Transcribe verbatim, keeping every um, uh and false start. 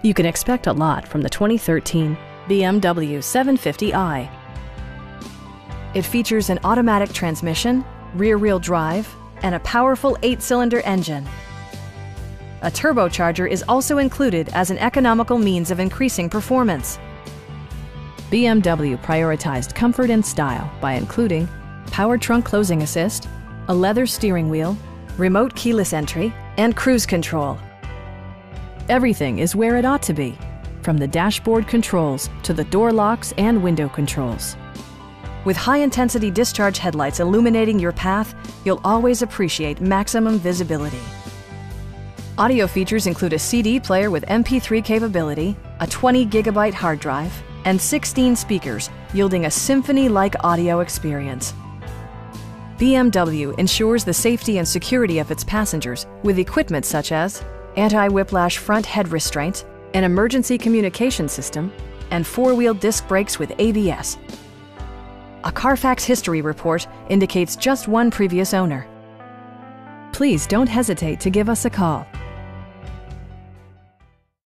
You can expect a lot from the twenty thirteen B M W seven fifty i. It features an automatic transmission, rear-wheel drive, and a powerful eight-cylinder engine. A turbocharger is also included as an economical means of increasing performance. B M W prioritized comfort and style by including power trunk closing assist, a leather steering wheel, remote keyless entry, and cruise control. Everything is where it ought to be, from the dashboard controls to the door locks and window controls. With high-intensity discharge headlights illuminating your path, you'll always appreciate maximum visibility. Audio features include a C D player with M P three capability, a twenty gigabyte hard drive, and sixteen speakers, yielding a symphony-like audio experience. B M W ensures the safety and security of its passengers with equipment such as anti-whiplash front head restraints, an emergency communication system, and four-wheel disc brakes with A B S. A Carfax history report indicates just one previous owner. Please don't hesitate to give us a call.